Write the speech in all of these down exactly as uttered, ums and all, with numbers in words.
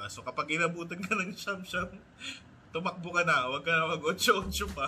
diba? So kapag inabutan ka ng siyam-siyam, tumakbo ka na, huwag ka na mag-otso-otso pa.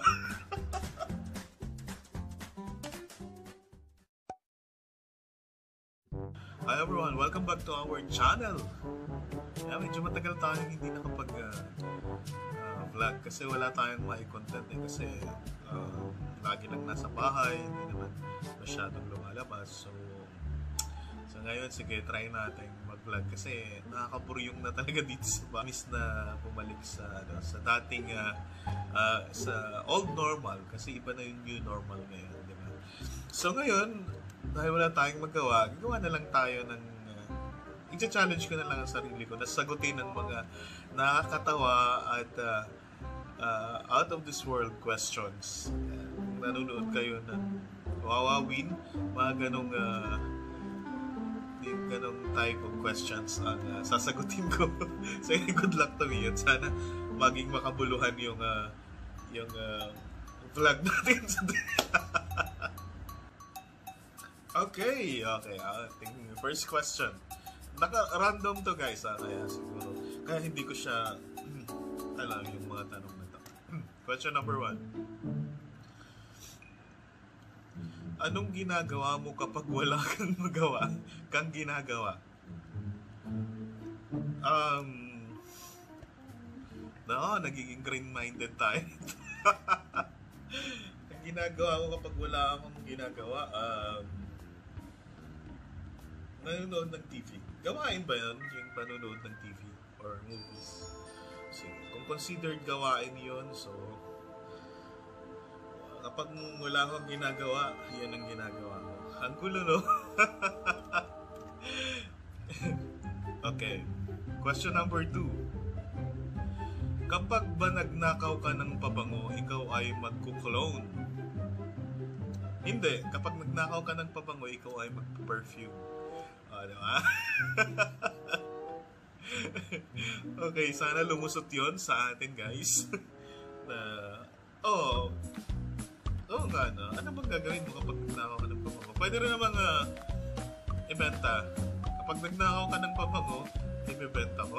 Hi everyone, welcome back to our channel. Yeah, medyo matagal tayong hindi nakapag uh, uh, vlog kasi wala tayong may content eh, kasi uh, lagi lang nasa bahay, hindi naman masyadong lumalabas. So, so ngayon, sige, try natin mag-vlog kasi nakakaburyong na talaga dito sa bamis na bumalik sa, ano, sa dating uh, uh, sa old normal kasi iba na yung new normal ngayon, di ba? So ngayon, dahil wala tayong magawa, gagawa na lang tayo ng uh, i-challenge ko na lang ang sarili ko na sagutin ng mga nakakatawa at uh, uh, out of this world questions. Uh, kung nanonood kayo ng Wawawin, mga ganong uh, ganong type of questions ang uh, sasagutin ko. So good luck to me at sana maging makabuluhan yung uh, yung uh, vlog natin sa Okay, okay. Uh, first question. Naka-random to guys, ah, kaya siguro. Kaya hindi ko siya alam yung mga tanong na to. Question number one. Anong ginagawa mo kapag wala kang magawa? Kang ginagawa? Um, no, nagiging green-minded tayo. Ang ginagawa ko kapag wala akong ginagawa, um, nanonood ng T V. Gawain ba yun? Yung panonood ng T V or movies? So, kung considered gawain yun, so kapag wala akong ginagawa, yun ang ginagawa ko. Ang gulo, no? Okay. Question number two. Kapag ba nagnakaw ka ng pabango, ikaw ay magkuklone? Hindi. Kapag nagnakaw ka ng pabango, ikaw ay mag-perfume. Oh, diba? Okay, sana lumusot yon sa atin, guys. Na, oh, oh nga, no? Ano bang gagawin mo kapag nagnakaw ka ng pabango? Pwede rin namang uh, ibenta. Kapag nagnakaw ka ng pabango, ibibenta mo.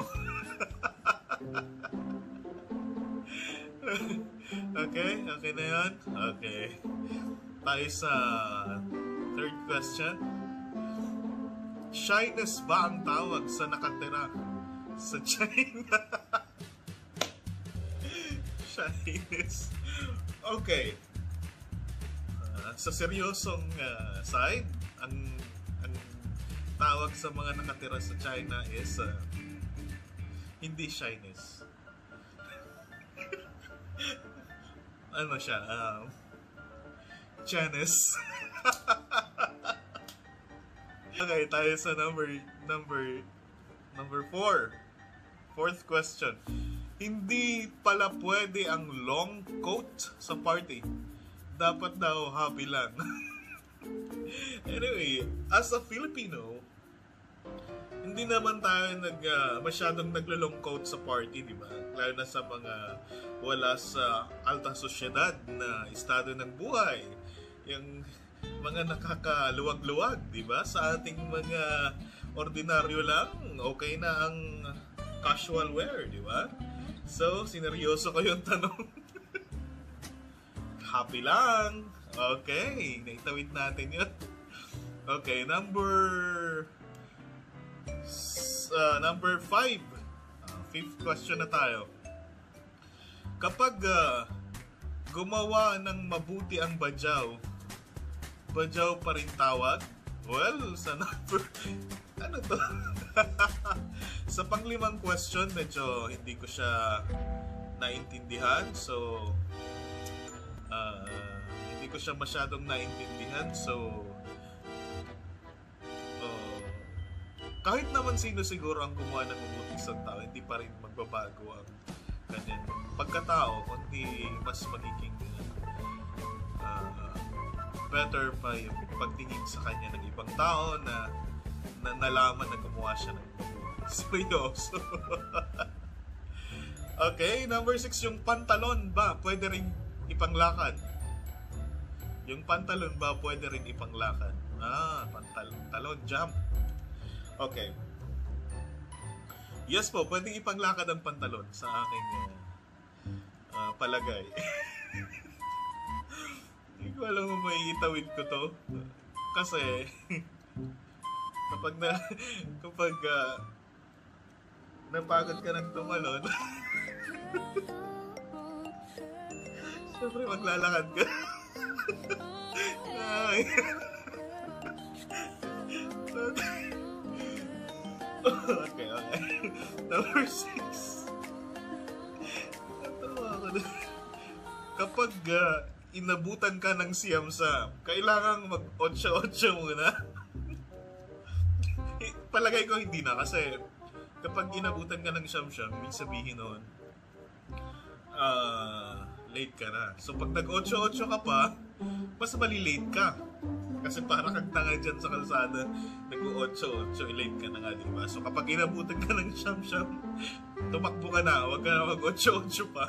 Okay, okay na yan? Okay. Tayo sa third question. Shyness ba ang tawag sa nakatira sa China? Shyness. Okay. Uh, sa seryosong uh, side, ang, ang tawag sa mga nakatira sa China is uh, hindi shyness. Ano siya? Um, Chinese. Okay, tayo sa number number number four. Fourth question. Hindi pala pwede ang long coat sa party. Dapat daw happy lang. Anyway, as a Filipino, hindi naman tayo nag uh, masyadong naglo-long coat sa party, di ba? Lalo na sa mga wala sa alta sosyedad na estado ng buhay. Yung mga nakakaluwag-luwag, di ba? Sa ating mga ordinaryo lang, okay na ang casual wear, di ba? So, sineryoso ko yung tanong. Happy lang. Okay, naitawid natin yun. Okay, number uh, number five. Uh, fifth question na tayo. Kapag uh, gumawa ng mabuti ang badyaw, badyaw pa rin tawag? Well, sa number... ano to? Sa panglimang question, medyo hindi ko siya naintindihan. So, uh, hindi ko siya masyadong naintindihan. So, uh, kahit naman sino siguro ang gumawa ng mabuti sa tao, hindi pa rin magbabago ang kanyang pagkatao, kundi mas magiging uh, better pa yung pagtingin sa kanya ng ibang tao na, na nalaman na gumawa siya ng seryoso. Okay, number six, yung pantalon ba pwede rin ipanglakad? Yung pantalon ba pwede rin ipanglakad? Ah, pantalon, talon, jump. Okay. Yes po, pwedeng ipanglakad ang pantalon sa aking uh, uh, palagay. Hindi ko alam kung may itawid ko to. Kasi, kapag na, kapag uh, napagod ka ng tumalon, siyempre maglalakad ka. Ay. Okay, okay. Number six. Natawa ako na. Kapag uh, inabutan ka ng siyam-sam, kailangan mag-otso-otso muna. Palagay ko hindi na kasi kapag inabutan ka ng siyam-sam, ibig sabihin nun, uh, late ka na. So pag nag-otso-otso ka pa, mas mali-late ka. Kasi para kang tanga dyan sa kalsada, nag-otso-otso, late ka na nga, diba? So kapag inabutan ka ng siyam-sam, tumakbo ka na, huwag ka na mag-otso-otso pa.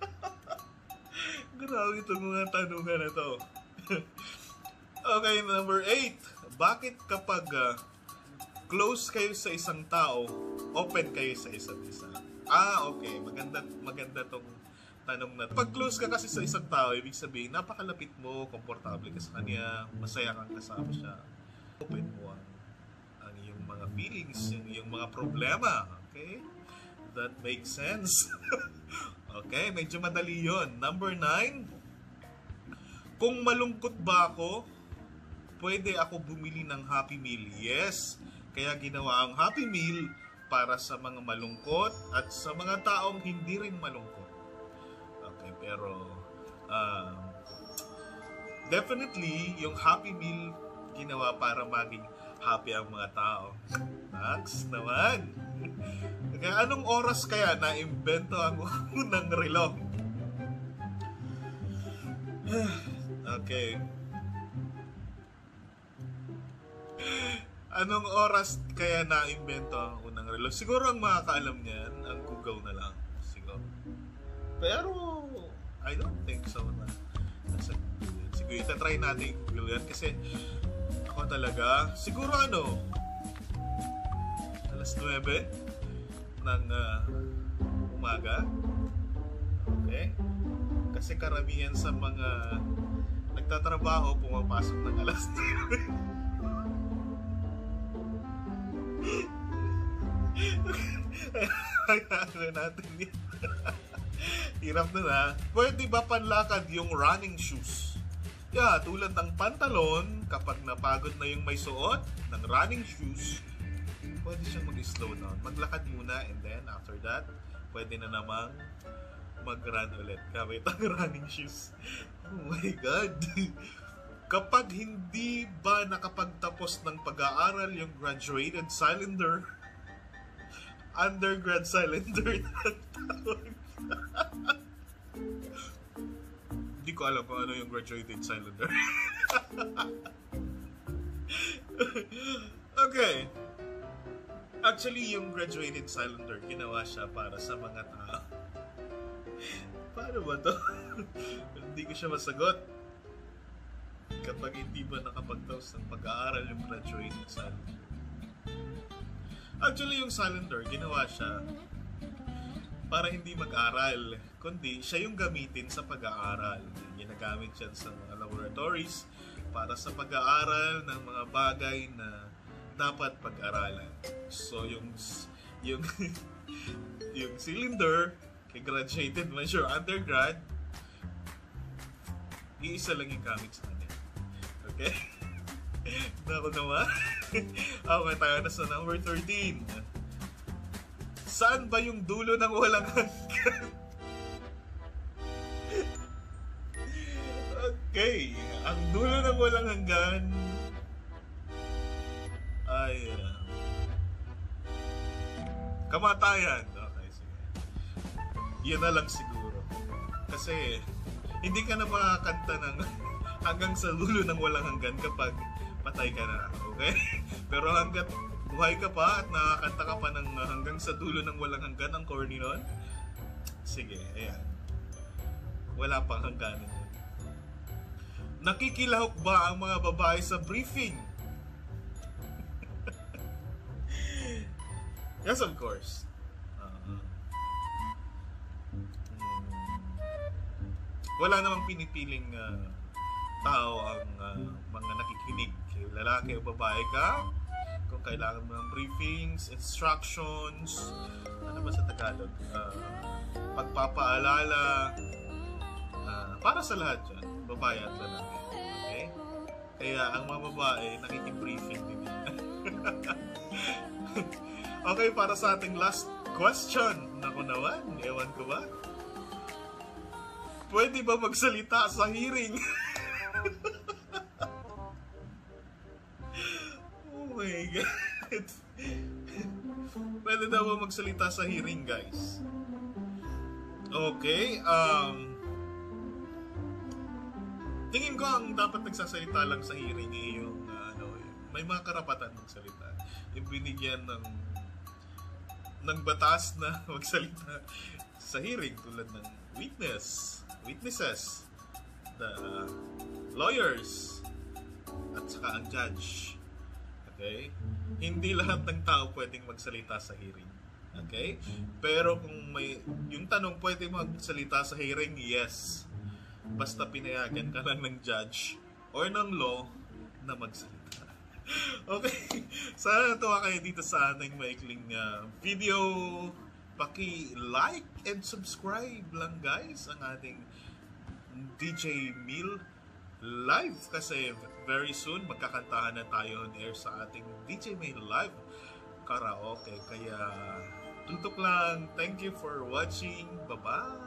Grabe itong mga tanungan na to. Okay, number eight. Bakit kapag uh, close kayo sa isang tao, open kayo sa isa't isa? Ah, okay. Maganda, maganda tong tanong na. Pag close ka kasi sa isang tao, ibig sabihin, napakalapit mo, komportable ka sa kanya, masaya kang kasama siya. Open mo ang, ang iyong mga feelings, yung iyong mga problema. Okay? That makes sense. Okay, medyo madali yun. Number nine. Kung malungkot ba ako, pwede ako bumili ng Happy Meal. Yes, kaya ginawa ang Happy Meal para sa mga malungkot at sa mga taong hindi rin malungkot. Okay, pero uh, definitely yung Happy Meal ginawa para maging happy ang mga tao. Next naman. Kaya anong oras kaya na-imbento ang unang relo? Okay. Anong oras kaya na-imbento ang unang relo? Siguro ang makakaalam niyan, ang Google na lang. Siguro. Pero, I don't think so na. Siguro, itatry natin Google yan. Kasi, ako talaga, siguro ano, alas nuwebe ng uh, umaga. Okay? Kasi karamihan sa mga nagtatrabaho pumapasok ng alas nuwebe. Hayaan natin yun. Hirap na na. Pwede ba panlakad yung running shoes? Yeah, tulad ng pantalon, kapag napagod na yung may suot ng running shoes, pwede siyang mag-slow down. Maglakad muna and then after that, pwede na namang mag-run ulit. Gamit ang running shoes. Oh my God! Kapag hindi ba nakapagtapos ng pag-aaral yung graduated cylinder, undergrad cylinder na tawag. Hindi ko alam kung ano yung graduated cylinder. Okay. Actually, yung graduated cylinder, ginawa siya para sa mga tao. Paano ba to? Hindi ko siya masagot. Kapag hindi ba nakapagtapos ng pag-aaral yung graduated cylinder. Actually, yung cylinder, ginawa siya para hindi mag-aral, kundi siya yung gamitin sa pag-aaral. Ginagamit siya sa mga laboratories para sa pag-aaral ng mga bagay na dapat pag-aralan. So, yung yung yung cylinder, kay graduated man siya undergrad, iisa lang yung gamit sa kanya. Okay? Naku naman. Okay, tayo na sa number thirteen. Saan ba yung dulo ng walang hanggan? Okay, ang dulo ng walang hanggan ay uh, kamatayan. Okay, sige. Yun na lang siguro. Kasi hindi ka na makakanta ng hanggang sa dulo ng walang hanggan kapag patay ka na. Okay? Pero hanggat buhay ka pa at nakakanta ka pa ng hanggang sa dulo ng walang hanggan, ang corny nun, sige, ayan. Wala pang hangganan yun. Nakikilahok ba ang mga babae sa briefing? Yes, of course. wala namang pinipiling uh, tao ang uh, mga nakikinig. Lalaki o babae ka, kung kailangan mo ng briefings, instructions, ano ba sa Tagalog? Uh, pagpapaalala, uh, para sa lahat yan, babae at lalaki. Okay? Kaya ang mga babae, nakikibriefing din yan. Okay, para sa ating last question. Naku naman, ewan ko ba? Pwede ba magsalita sa hearing? Oh my God. Pwede daw ba magsalita sa hearing, guys? Okay, um... tingin ko ang dapat nagsasalita lang sa hearing ay yung, uh, ano, may mga karapatan magsalita. Yung binigyan ng ng batas na magsalita sa hearing tulad ng witness, witnesses, the uh, lawyers, at saka ang judge. Okay? Hindi lahat ng tao pwedeng magsalita sa hearing. Okay? Pero kung may yung tanong, pwede magsalita sa hearing? Yes. Basta pinayagan ka lang ng judge or ng law na magsalita. Okay, sana natuwa kayo dito sa ating maikling uh, video. Paki-like and subscribe lang, guys, ang ating D J Meal Live, kasi very soon magkakantahan na tayo on air sa ating D J Meal Live karaoke. Kaya tutok lang. Thank you for watching. Bye-bye.